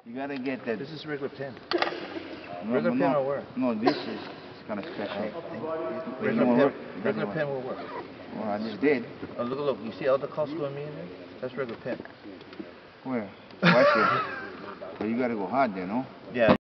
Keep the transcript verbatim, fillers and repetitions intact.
You gotta get that. This is regular pen. No, regular no, pen will work. No, this is kind of special. Regular pen, work. regular pen will work. Well, I just did. Oh, look, look. You see all the Costco and me in there? That's regular pen. Where? Oh, I see. So you gotta go hard there, no? Yeah.